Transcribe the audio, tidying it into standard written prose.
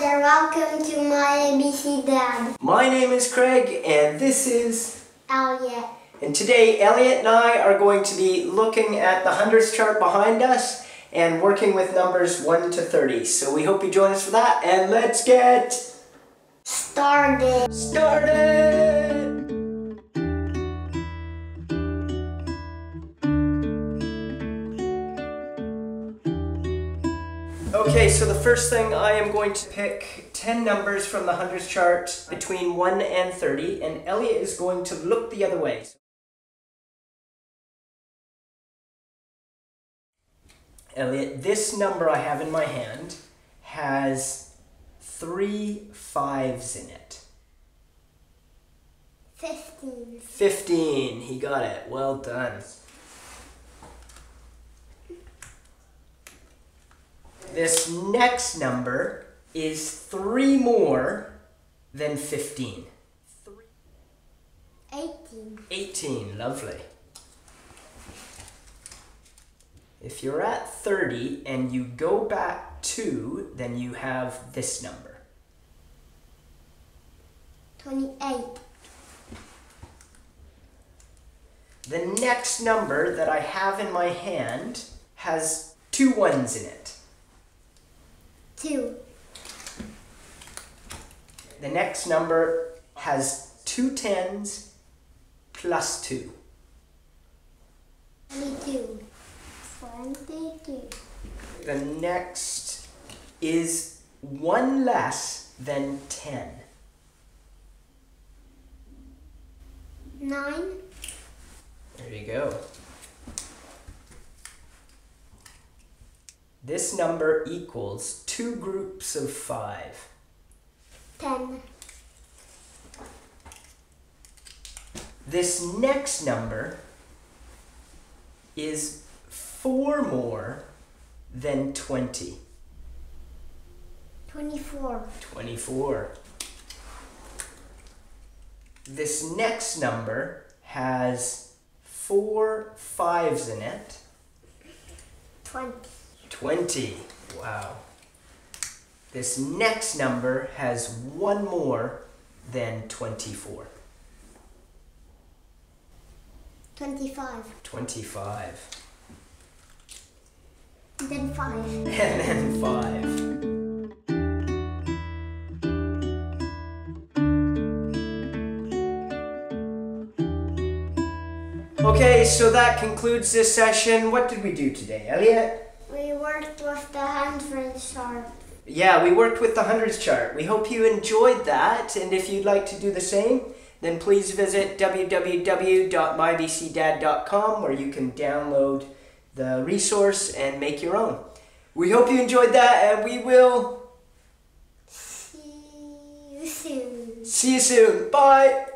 there, welcome to myABCdad. My name is Craig and this is Elliot. And today Elliot and I are going to be looking at the hundreds chart behind us and working with numbers 1 to 30. So we hope you join us for that, and let's get started. Okay, so the first thing, I am going to pick 10 numbers from the hundreds chart between 1 and 30, and Elliot is going to look the other way. Elliot, this number I have in my hand has 3 5s in it. 15. 15, he got it. Well done. This next number is 3 more than 15. 18. 18, lovely. If you're at 30 and you go back 2, then you have this number. 28. The next number that I have in my hand has 2 1s in it. 2. The next number has 2 10s plus 2. 22. 22. The next is 1 less than 10. 9. There you go. This number equals 2 groups of 5. 10. This next number is 4 more than 20. 24. 24. This next number has 4 5s in it. 20. 20. Wow. This next number has 1 more than 24. 25. 25. And then 5. And then 5. Okay, so that concludes this session. What did we do today, Elliot? We worked with the hundreds chart. Yeah, we worked with the hundreds chart. We hope you enjoyed that, and if you'd like to do the same, then please visit www.myABCdad.com, where you can download the resource and make your own. We hope you enjoyed that, and we will see you soon. see you soon. Bye!